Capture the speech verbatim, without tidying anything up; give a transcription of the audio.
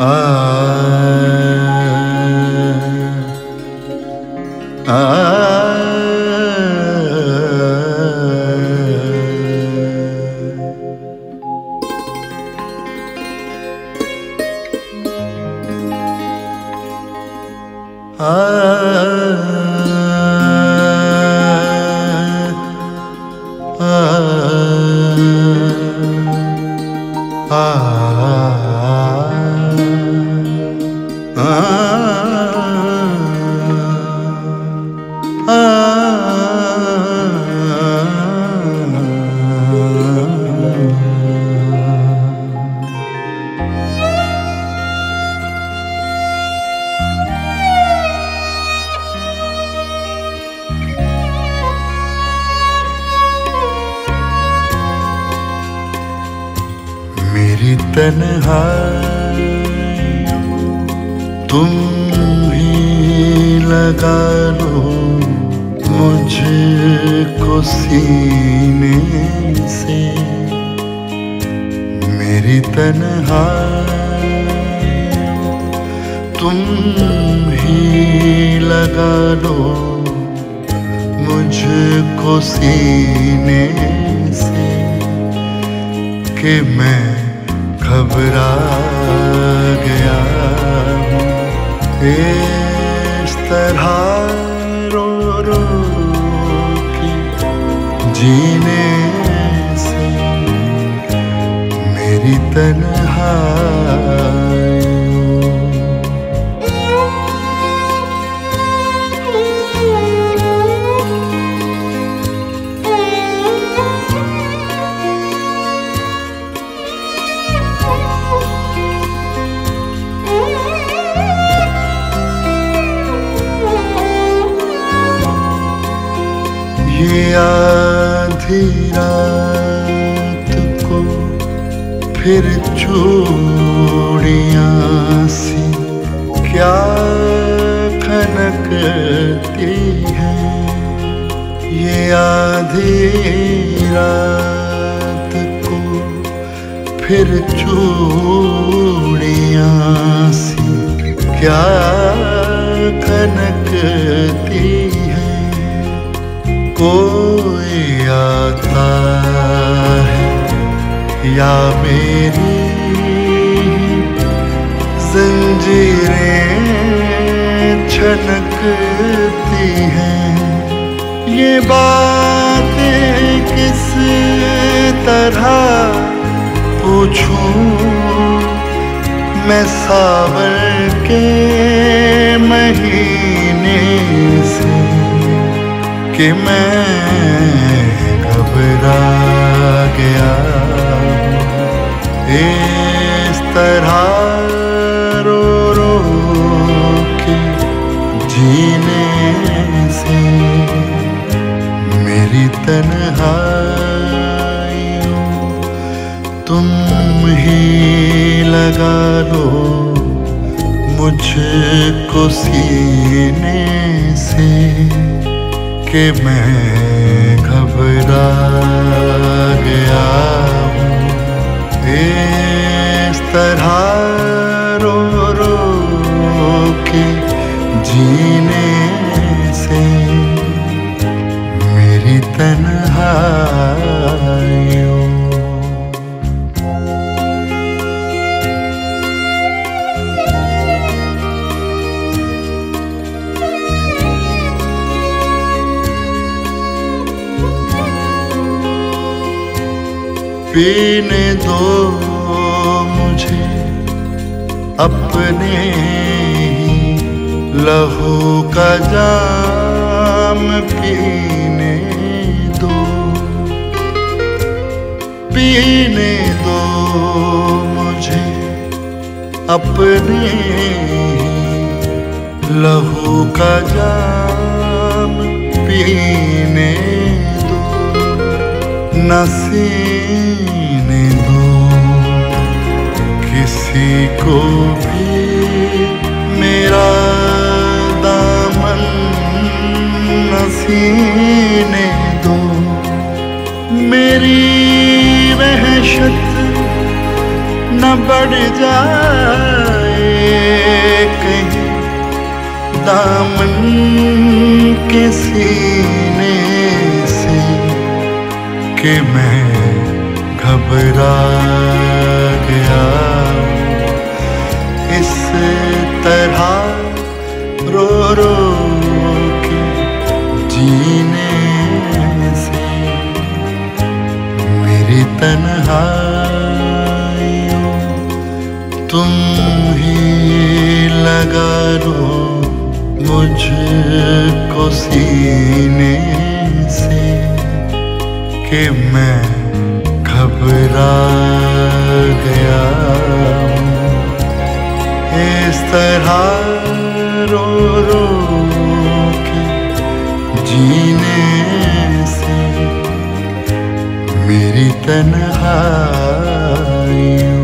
आ आ मेरी तन्हाई तुम ही लगा लो मुझको सीने से। मेरी तन्हाई तुम ही लगा लो मुझको सीने से कि मैं घबरा गया हूँ इस तरह रो रो के जीने से। मेरी तन्हाई ये आधी रात को फिर चूड़ियां सी क्या खनकती हैं। ये आधी रात को फिर चूड़ियां सी क्या खनकती हैं। कोई आता है या मेरी जंजीरें छनकती हैं। ये बातें किस तरह पूछूं मैं सावन के महीने से कि मैं घबरा गया इस तरह रो रो के जीने से। मेरी तन्हाई तुम ही लगा लो मुझको सीने से कि मैं घबरा गया हूँ इस तरह रो रो के जीने से। मेरी तन्हाई पीने दो मुझे अपने ही लहू का जाम पीने दो। पीने दो मुझे अपने ही लहू का जाम पीने दो। नसीने दो किसी को भी मेरा दामन नसीने दो। मेरी वहशत न बढ़ जाए कहीं दामन के सीने से कि मैं घबरा गया। इस तरह रो रो के जीने से मेरी तन्हाइयों तुम ही लगा लो मुझको सीने से कि मैं घबरा गया। इस तरह रो रो के जीने से मेरी तन्हाइयों